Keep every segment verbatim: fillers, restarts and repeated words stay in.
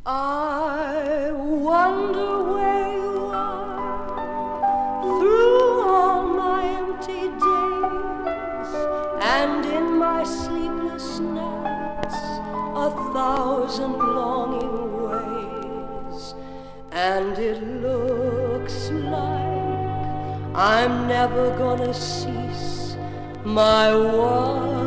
I wonder where you are through all my empty days, and in my sleepless nights a thousand longing ways, and it looks like I'm never gonna cease my wandering.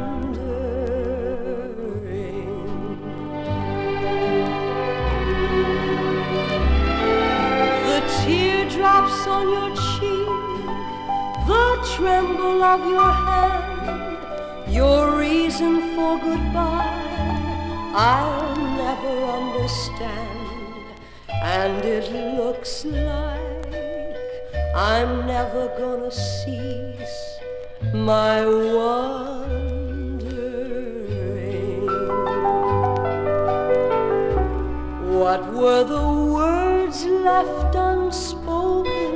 Teardrops on your cheek, the tremble of your hand, your reason for goodbye, I'll never understand. And it looks like I'm never gonna cease my wandering. What were the words left unspoken?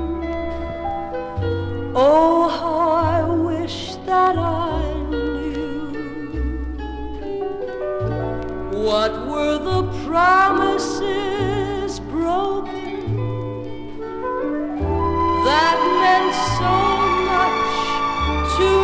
Oh, how I wish that I knew. What were the promises broken that meant so much to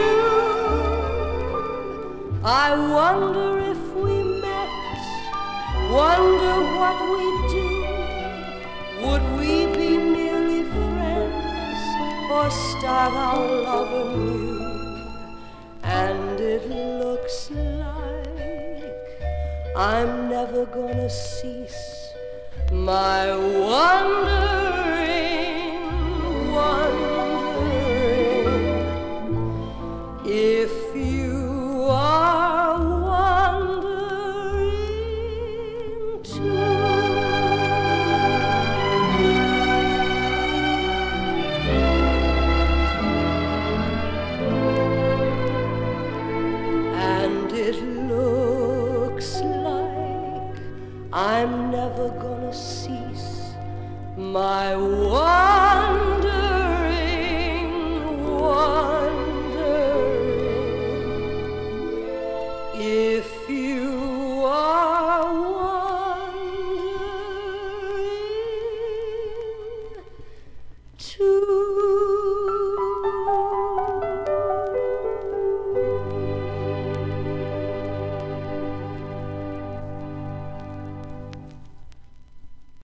you? I wonder if we met, wonder what we'd do. Would we be merely friends or start our love anew? And it looks like I'm never gonna cease my wonder.